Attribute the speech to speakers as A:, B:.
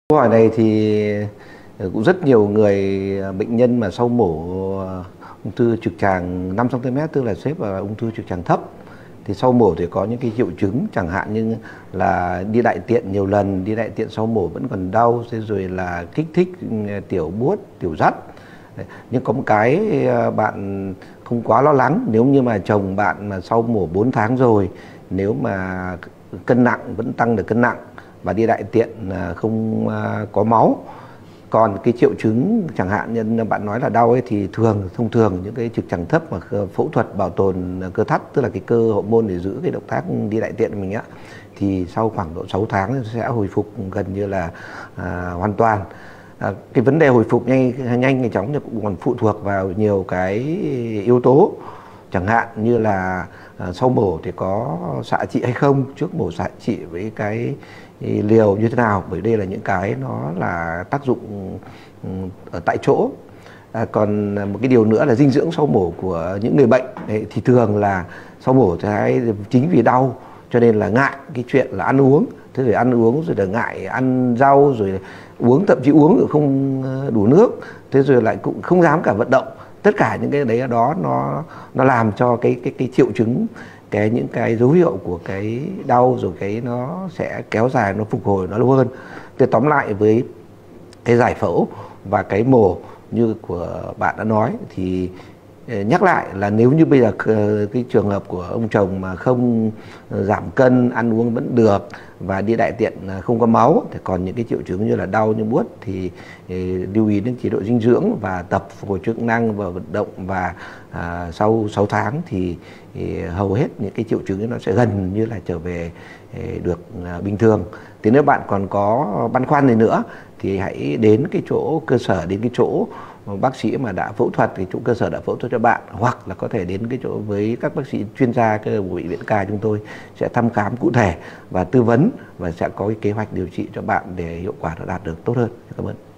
A: Câu hỏi này thì cũng rất nhiều người bệnh nhân mà sau mổ ung thư trực tràng 5 cm, tức là xếp vào ung thư trực tràng thấp, thì sau mổ thì có những cái triệu chứng chẳng hạn như là đi đại tiện nhiều lần, đi đại tiện sau mổ vẫn còn đau, rồi là kích thích tiểu buốt, tiểu rắt. Nhưng có một cái bạn không quá lo lắng, nếu như mà chồng bạn mà sau mổ 4 tháng rồi, nếu mà cân nặng vẫn tăng được cân nặng và đi đại tiện không có máu, còn cái triệu chứng chẳng hạn như bạn nói là đau ấy, thì thông thường những cái trực tràng thấp mà phẫu thuật bảo tồn cơ thắt, tức là cái cơ hậu môn để giữ cái động tác đi đại tiện của mình á, thì sau khoảng độ 6 tháng sẽ hồi phục gần như là hoàn toàn. Cái vấn đề hồi phục nhanh chóng thì cũng còn phụ thuộc vào nhiều cái yếu tố, chẳng hạn như là sau mổ thì có xạ trị hay không, trước mổ xạ trị với cái liều như thế nào, bởi đây là những cái nó là tác dụng ở tại chỗ. Còn một cái điều nữa là dinh dưỡng sau mổ của những người bệnh thì thường là sau mổ chính vì đau cho nên là ngại cái chuyện là ăn uống, thế rồi ăn uống rồi là ngại ăn rau, rồi uống, thậm chí uống rồi không đủ nước, thế rồi lại cũng không dám cả vận động. Tất cả những cái đấy đó nó làm cho cái triệu chứng, những cái dấu hiệu của cái đau rồi cái nó sẽ kéo dài, nó phục hồi nó lâu hơn. Thì tóm lại với cái giải phẫu và cái mổ như của bạn đã nói thì nhắc lại là nếu như bây giờ cái trường hợp của ông chồng mà không giảm cân, ăn uống vẫn được và đi đại tiện không có máu, thì còn những cái triệu chứng như là đau như buốt thì lưu ý đến chế độ dinh dưỡng và tập phục hồi chức năng và vận động, và sau 6 tháng thì hầu hết những cái triệu chứng nó sẽ gần như là trở về được bình thường. Thì nếu bạn còn có băn khoăn gì nữa thì hãy đến cái chỗ cơ sở, đến cái chỗ bác sĩ mà đã phẫu thuật, thì chỗ cơ sở đã phẫu thuật cho bạn, hoặc là có thể đến cái chỗ với các bác sĩ chuyên gia của bệnh viện K, chúng tôi sẽ thăm khám cụ thể và tư vấn và sẽ có cái kế hoạch điều trị cho bạn để hiệu quả nó đạt được tốt hơn. Cảm ơn.